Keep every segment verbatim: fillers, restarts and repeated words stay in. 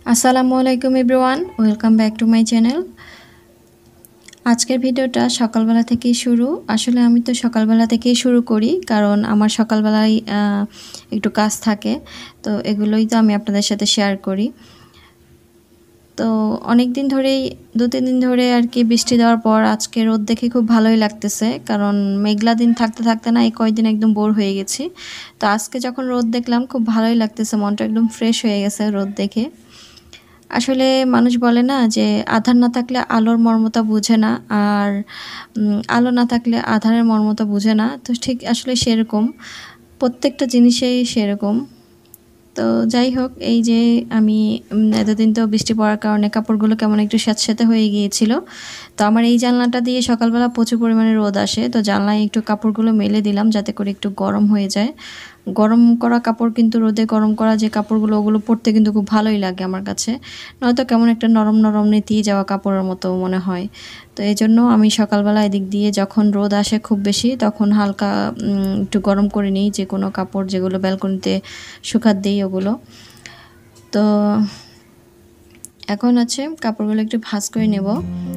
আসসালামু আলাইকুম everyone, welcome back to my channel. আজকের ভিডিওটা সকালবেলা থেকেই শুরু। আসলে আমি তো সকালবেলা থেকেই শুরু করি, কারণ আমার সকালবেলায় একটু কাজ থাকে, তো এগুলোই তো আমি আপনাদের সাথে শেয়ার করি। তো অনেক দিন ধরেই দু তিন দিন ধরে আর কি বৃষ্টি দেওয়ার পর আজকে রোদ দেখে খুব ভালোই লাগতেছে, কারণ মেঘলা দিন থাকতে থাকতে না এই কয়েকদিন একদম বোর হয়ে গেছি। তো আজকে যখন রোদ দেখলাম খুব ভালোই লাগতেছে, মনটা একদম ফ্রেশ হয়ে গেছে রোদ দেখে। আসলে মানুষ বলে না যে আধার না থাকলে আলোর মর্মতা বুঝে না, আর আলো না থাকলে আধারের মর্মতা বুঝে না। তো ঠিক আসলে সেরকম প্রত্যেকটা জিনিসেই সেরকম। তো যাই হোক, এই যে আমি এতদিন তো বৃষ্টি পড়ার কারণে কাপড়গুলো কেমন একটু স্যাঁতস্যাঁতে হয়ে গিয়েছিল। তো আমার এই জানলাটা দিয়ে সকালবেলা প্রচুর পরিমাণে রোদ আসে, তো জানলায় একটু কাপড়গুলো মেলে দিলাম যাতে করে একটু গরম হয়ে যায়। গরম করা কাপড় কিন্তু রোদে গরম করা যে কাপড়গুলো ওগুলো পরতে কিন্তু খুব ভালোই লাগে আমার কাছে, নয়তো কেমন একটা নরম নরম নেতিয়ে যাওয়া কাপড়ের মতো মনে হয়। তো এই জন্য আমি সকালবেলা এদিক দিয়ে যখন রোদ আসে খুব বেশি তখন হালকা একটু গরম করে নিই যে কোনো কাপড় যেগুলো ব্যালকনিতে শুকাত দিই ওগুলো। তো এখন আছে কাপড়গুলো একটু ভাঁজ করে নেব।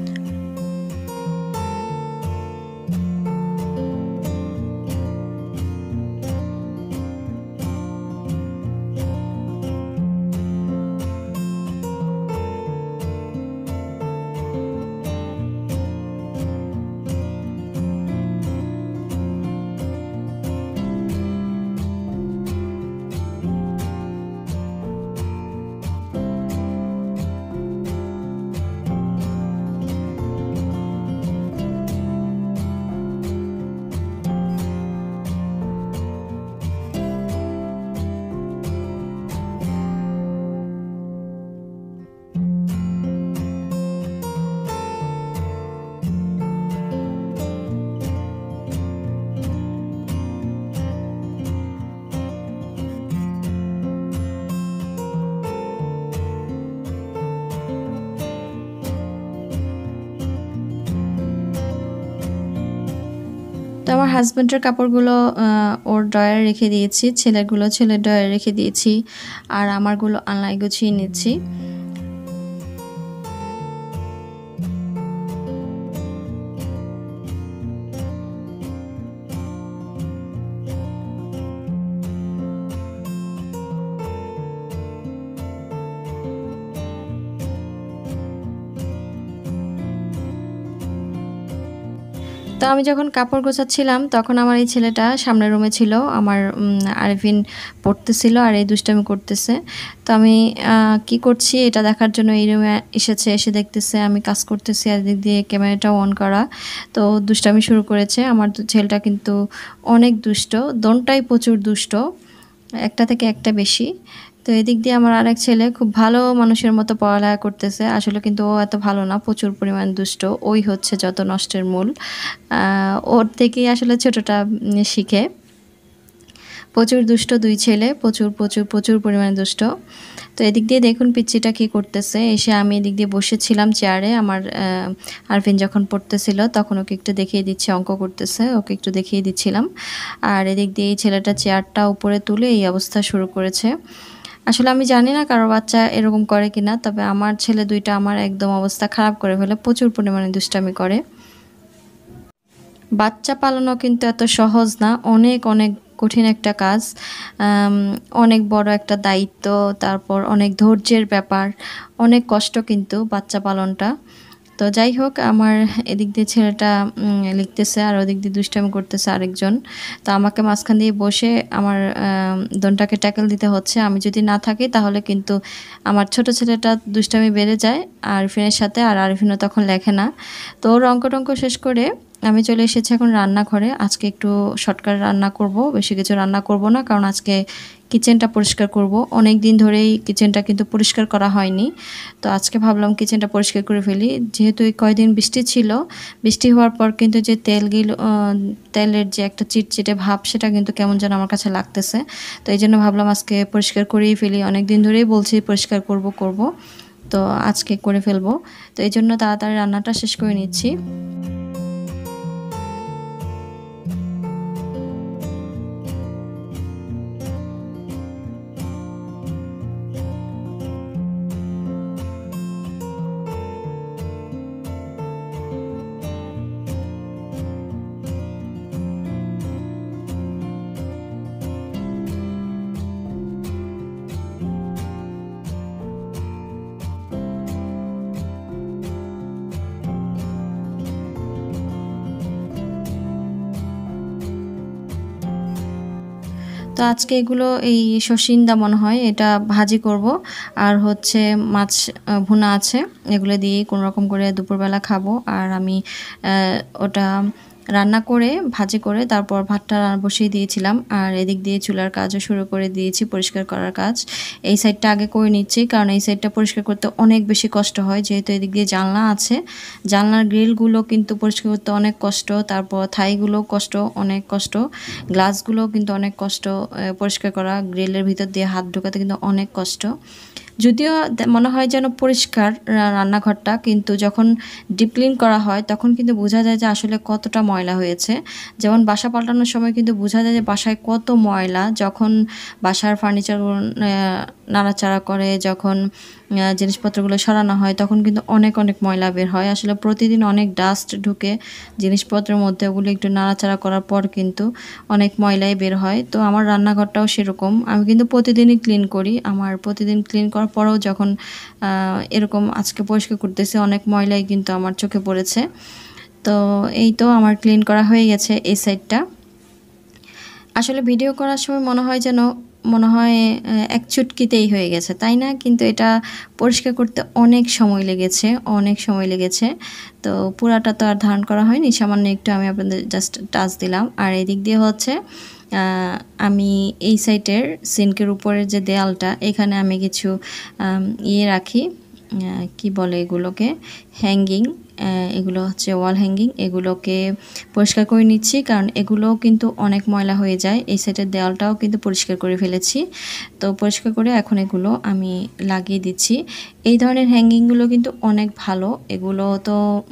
তো আমার হাজব্যান্ডের কাপড়গুলো ওর ড্রয়ারে রেখে দিয়েছি, ছেলেগুলো ছেলের ড্রয়ারে রেখে দিয়েছি, আর আমারগুলো আলনায় গুছিয়ে নিচ্ছি। তো আমি যখন কাপড় গোছাচ্ছিলাম তখন আমার এই ছেলেটা সামনের রুমে ছিল, আমার আরভিন পড়তেছিল আর এই দুষ্টামি করতেছে। তো আমি কি করছি এটা দেখার জন্য এই রুমে এসেছে, এসে দেখতেছে আমি কাজ করতেছি আর দিক দিয়ে ক্যামেরাটা অন করা। তো দুষ্টামি শুরু করেছে। আমার ছেলেটা কিন্তু অনেক দুষ্ট, দোনটাই প্রচুর দুষ্ট, একটা থেকে একটা বেশি। তো এদিক দিয়ে আমার আরেক ছেলে খুব ভালো মানুষের মতো পড়ালেখা করতেছে, আসলে কিন্তু ও এত ভালো না, প্রচুর পরিমাণ দুষ্ট। ওই হচ্ছে যত নষ্টের মূল, ওর থেকেই আসলে ছোটটা শিখে। প্রচুর দুষ্ট দুই ছেলে, প্রচুর প্রচুর প্রচুর পরিমাণে দুষ্ট। তো এদিক দিয়ে দেখুন পিচ্চিটা কী করতেছে। এসে আমি এদিক দিয়ে বসেছিলাম চেয়ারে, আমার আরভিন যখন পড়তেছিল তখন ওকে একটু দেখিয়ে দিচ্ছে, অঙ্ক করতেছে ওকে একটু দেখিয়ে দিচ্ছিলাম। আর এদিক দিয়ে এই ছেলেটা চেয়ারটা উপরে তুলে এই অবস্থা শুরু করেছে। আসলে আমি জানি না কারো বাচ্চা এরকম করে কিনা, তবে আমার ছেলে দুইটা আমার একদম অবস্থা খারাপ করে ফেলে, প্রচুর পরিমাণে দুষ্টামি করে। বাচ্চা পালানো কিন্তু এত সহজ না, অনেক অনেক কঠিন একটা কাজ, অনেক বড় একটা দায়িত্ব, তারপর অনেক ধৈর্যের ব্যাপার, অনেক কষ্ট কিন্তু বাচ্চা পালনটা। তো যাই হোক, আমার এদিক দিয়ে ছেলেটা লিখতেছে আর ওদিক দিয়ে দুষ্টামি করতেছে আরেকজন। তো আমাকে মাঝখান দিয়ে বসে আমার দনটাকে ট্যাকেল দিতে হচ্ছে। আমি যদি না থাকি তাহলে কিন্তু আমার ছোট ছেলেটা দুষ্টামি বেড়ে যায় আরফিনের সাথে, আর আরফিনও তখন লেখে না। তো ওর অঙ্ক টঙ্ক শেষ করে আমি চলে এসেছি এখন রান্নাঘরে। আজকে একটু শর্টকাট রান্না করব, বেশি কিছু রান্না করব না, কারণ আজকে কিচেনটা পরিষ্কার করব। অনেক দিন ধরেই কিচেনটা কিন্তু পরিষ্কার করা হয়নি, তো আজকে ভাবলাম কিচেনটা পরিষ্কার করে ফেলি। যেহেতু এই কয়দিন বৃষ্টি ছিল, বৃষ্টি হওয়ার পর কিন্তু যে তেলগুলো তেলের যে একটা চিটচিটে ভাব সেটা কিন্তু কেমন যেন আমার কাছে লাগতেছে। তো এই জন্য ভাবলাম আজকে পরিষ্কার করেই ফেলি, অনেক দিন ধরেই বলছি পরিষ্কার করব করব, তো আজকে করে ফেলবো। তো এই জন্য তাড়াতাড়ি রান্নাটা শেষ করে নিচ্ছি। তো আজকে এগুলো এই শশিন্দা মনে হয় এটা ভাজি করব, আর হচ্ছে মাছ ভুনা আছে, এগুলো দিয়ে কোনো রকম করে দুপুরবেলা খাবো। আর আমি ওটা রান্না করে ভাজি করে তারপর ভাতটা বসিয়ে দিয়েছিলাম, আর এদিক দিয়ে চুলার কাজও শুরু করে দিয়েছি, পরিষ্কার করার কাজ। এই সাইডটা আগে করে নিচ্ছি, কারণ এই সাইডটা পরিষ্কার করতে অনেক বেশি কষ্ট হয়, যেহেতু এদিক দিয়ে জানলা আছে। জানলার গ্রিলগুলো কিন্তু পরিষ্কার করতে অনেক কষ্ট, তারপর থাইগুলো কষ্ট, অনেক কষ্ট, গ্লাসগুলো কিন্তু অনেক কষ্ট পরিষ্কার করা, গ্রিলের ভিতর দিয়ে হাত ঢোকাতে কিন্তু অনেক কষ্ট। যদিও মনে হয় যেন পরিষ্কার রান্নাঘরটা, কিন্তু যখন ডিপ ক্লিন করা হয় তখন কিন্তু বোঝা যায় যে আসলে কতটা ময়লা হয়েছে। যেমন বাসা পাল্টানোর সময় কিন্তু বোঝা যায় যে বাসায় কত ময়লা, যখন বাসার ফার্নিচারগুলো নাড়াচাড়া করে, যখন জিনিসপত্রগুলো সরানো হয় তখন কিন্তু অনেক অনেক ময়লা বের হয়। আসলে প্রতিদিন অনেক ডাস্ট ঢুকে জিনিসপত্রের মধ্যে, ওগুলো একটু নাড়াচাড়া করার পর কিন্তু অনেক ময়লাই বের হয়। তো আমার রান্নাঘরটাও সেরকম, আমি কিন্তু প্রতিদিনই ক্লিন করি। আমার প্রতিদিন ক্লিন করার পরেও যখন এরকম আজকে পরিষ্কার করতেছে অনেক ময়লাই কিন্তু আমার চোখে পড়েছে। তো এই তো আমার ক্লিন করা হয়ে গেছে এই সাইডটা। আসলে ভিডিও করার সময় মনে হয় যেন মনে হয় এক চুটকিতেই হয়ে গেছে, তাই না? কিন্তু এটা পরিষ্কার করতে অনেক সময় লেগেছে, অনেক সময় লেগেছে। তো পুরাটা তো আর ধারণ করা হয়নি, সামান্য একটু আমি আপনাদের জাস্ট টাচ দিলাম। আর এদিক দিয়ে হচ্ছে আমি এই সাইডের সিঙ্কের উপরের যে দেয়ালটা, এখানে আমি কিছু ইয়ে রাখি, কি বলে এগুলোকে, হ্যাঙ্গিং, এগুলো হচ্ছে ওয়াল হ্যাঙ্গিং, এগুলোকে পরিষ্কার করে নিচ্ছি, কারণ এগুলোও কিন্তু অনেক ময়লা হয়ে যায়। এই সাইডের দেওয়ালটাও কিন্তু পরিষ্কার করে ফেলেছি, তো পরিষ্কার করে এখন এগুলো আমি লাগিয়ে দিচ্ছি। এই ধরনের হ্যাঙ্গিংগুলো কিন্তু অনেক ভালো, এগুলো তো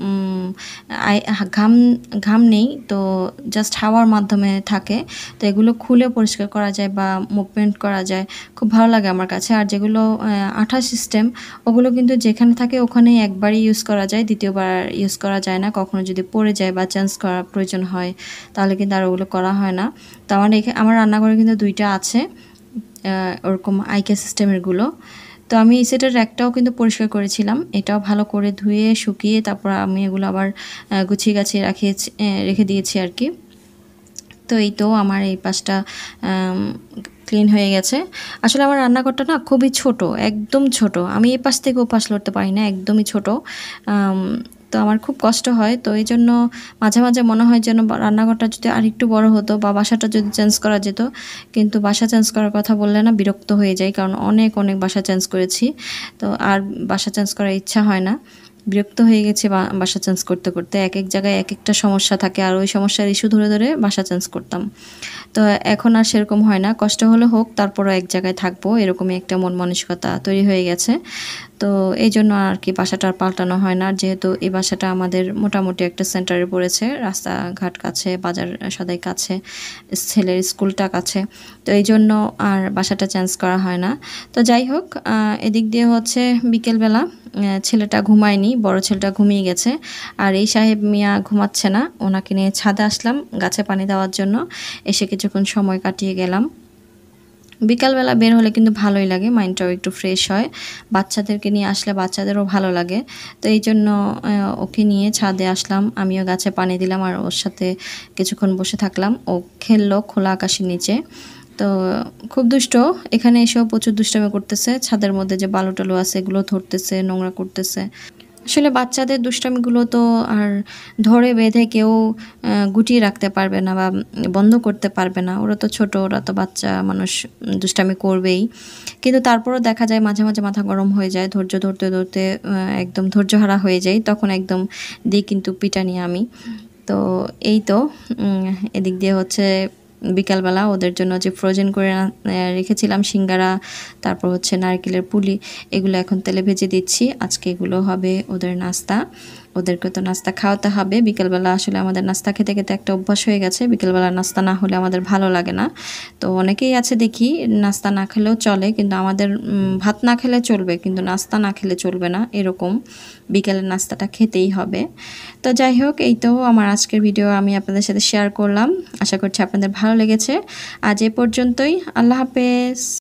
ঘাম ঘাম নেই, তো জাস্ট হাওয়ার মাধ্যমে থাকে, তো এগুলো খুলে পরিষ্কার করা যায় বা মুভমেন্ট করা যায়, খুব ভালো লাগে আমার কাছে। আর যেগুলো আঠা সিস্টেম, ওগুলো কিন্তু যেখানে থাকে ওখানেই একবারই ইউজ করা যায়, দ্বিতীয়বার ইউজ করা যায় না। কখনো যদি পড়ে যায় বা চেঞ্জ করার প্রয়োজন হয় তাহলে কিন্তু আর ওগুলো করা হয় না। তো আমার এখানে আমার রান্নাঘরে কিন্তু দুইটা আছে ওরকম আইকে সিস্টেমেরগুলো। তো আমি এই সেটের র্যাকটাও কিন্তু পরিষ্কার করেছিলাম, এটাও ভালো করে ধুয়ে শুকিয়ে তারপর আমি এগুলো আবার গুছিয়ে গাছিয়ে রাখিয়েছি, রেখে দিয়েছি আর কি। তো এই তো আমার এই পাশটা ক্লিন হয়ে গেছে। আসলে আমার রান্নাঘরটা না খুবই ছোট, একদম ছোট, আমি এই পাশ থেকে ও পাশ লড়তে পারি না, একদমই ছোট। তো আমার খুব কষ্ট হয়, তো এই জন্য মাঝে মাঝে মনে হয় যেন রান্নাঘরটা যদি আর একটু বড় হতো বা বাসাটা যদি চেঞ্জ করা যেত, কিন্তু বাসা চেঞ্জ করার কথা বললে না বিরক্ত হয়ে যায়, কারণ অনেক অনেক বাসা চেঞ্জ করেছি, তো আর বাসা চেঞ্জ করার ইচ্ছা হয় না। বিরক্ত হয়ে গেছে বাসা চেঞ্জ করতে করতে, এক এক জায়গায় এক একটা সমস্যা থাকে, আর ওই সমস্যার ইস্যু ধরে ধরে বাসা চেঞ্জ করতাম। তো এখন আর সেরকম হয় না, কষ্ট হলে হোক তারপরও এক জায়গায় থাকবো, এরকমই একটা মন মানসিকতা তৈরি হয়ে গেছে। তো এই জন্য আর কি বাসাটা আর পাল্টানো হয় না, যেহেতু এই বাসাটা আমাদের মোটামুটি একটা সেন্টারে পড়েছে, রাস্তাঘাট কাছে, বাজার সদাই কাছে, ছেলের স্কুলটা কাছে, তো এই জন্য আর বাসাটা চেঞ্জ করা হয় না। তো যাই হোক, এদিক দিয়ে হচ্ছে বিকেলবেলা ছেলেটা ঘুমায়নি, বড় ছেলেটা ঘুমিয়ে গেছে, আর এই সাহেব মিয়া ঘুমাচ্ছে না, ওনাকে নিয়ে ছাদে আসলাম গাছে পানি দেওয়ার জন্য, এসে কিছুক্ষণ সময় কাটিয়ে গেলাম। বিকালবেলা বের হলে কিন্তু ভালোই লাগে, মাইন্ডটাও একটু ফ্রেশ হয়, বাচ্চাদেরকে নিয়ে আসলে বাচ্চাদেরও ভালো লাগে। তো এই জন্য ওকে নিয়ে ছাদে আসলাম, আমিও গাছে পানি দিলাম আর ওর সাথে কিছুক্ষণ বসে থাকলাম। ও খেললো খোলা আকাশের নিচে, তো খুব দুষ্ট, এখানে এসেও প্রচুর দুষ্টামি করতেছে, ছাদের মধ্যে যে বালু টালু আছে এগুলো ধরতেছে, নোংরা করতেছে। আসলে বাচ্চাদের দুষ্টামিগুলো তো আর ধরে বেঁধে কেউ গুটিয়ে রাখতে পারবে না বা বন্ধ করতে পারবে না, ওরা তো ছোট, ওরা তো বাচ্চা মানুষ, দুষ্টামি করবেই। কিন্তু তারপরও দেখা যায় মাঝে মাঝে মাথা গরম হয়ে যায়, ধৈর্য ধরতে ধরতে একদম ধৈর্যহারা হয়ে যায়, তখন একদম দিই কিন্তু পিটানি আমি। তো এই তো এদিক দিয়ে হচ্ছে বিকালবেলা ওদের জন্য যে ফ্রোজেন করে রেখেছিলাম সিঙ্গারা, তারপর হচ্ছে নারকেলের পুলি, এগুলো এখন তেলে ভেজে দিচ্ছি, আজকে এগুলো হবে ওদের নাস্তা। ওদেরকে তো নাস্তা খাওয়াতে হবে, বিকেলবেলা আসলে আমাদের নাস্তা খেতে খেতে একটা অভ্যাস হয়ে গেছে, বিকেলবেলা নাস্তা না হলে আমাদের ভালো লাগে না। তো অনেকেই আছে দেখি নাস্তা না খেলেও চলে, কিন্তু আমাদের ভাত না খেলে চলবে কিন্তু নাস্তা না খেলে চলবে না, এরকম বিকেলের নাস্তাটা খেতেই হবে। তো যাই হোক, এই তো আমার আজকের ভিডিও আমি আপনাদের সাথে শেয়ার করলাম, আশা করছি আপনাদের ভালো লেগেছে। আজ এ পর্যন্তই, আল্লাহ হাফেজ।